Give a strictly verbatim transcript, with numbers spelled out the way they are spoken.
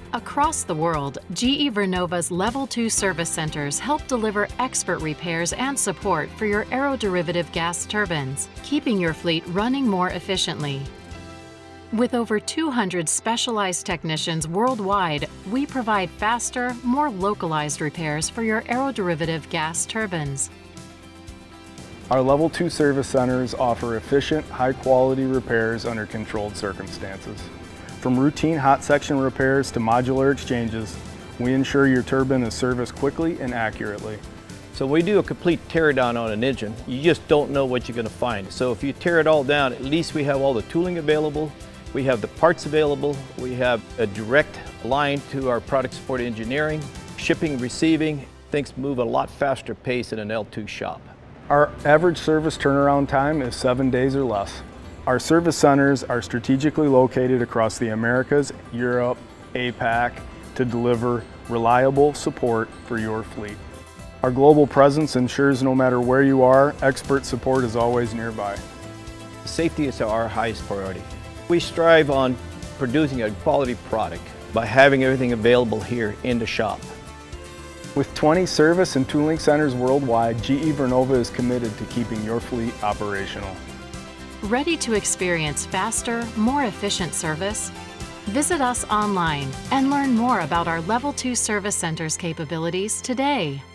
Across the world, G E Vernova's Level two Service Centers help deliver expert repairs and support for your aeroderivative gas turbines, keeping your fleet running more efficiently. With over two hundred specialized technicians worldwide, we provide faster, more localized repairs for your aeroderivative gas turbines. Our Level two Service Centers offer efficient, high-quality repairs under controlled circumstances. From routine hot section repairs to modular exchanges, we ensure your turbine is serviced quickly and accurately. So when we do a complete tear down on an engine, you just don't know what you're going to find. So if you tear it all down, at least we have all the tooling available, we have the parts available, we have a direct line to our product support engineering, shipping, receiving. Things move at a lot faster pace in an L two shop. Our average service turnaround time is seven days or less. Our service centers are strategically located across the Americas, Europe, APAC to deliver reliable support for your fleet. Our global presence ensures no matter where you are, expert support is always nearby. Safety is our highest priority. We strive on producing a quality product by having everything available here in the shop. With twenty service and tooling centers worldwide, G E Vernova is committed to keeping your fleet operational. Ready to experience faster, more efficient service? Visit us online and learn more about our Level two Service Centers capabilities today.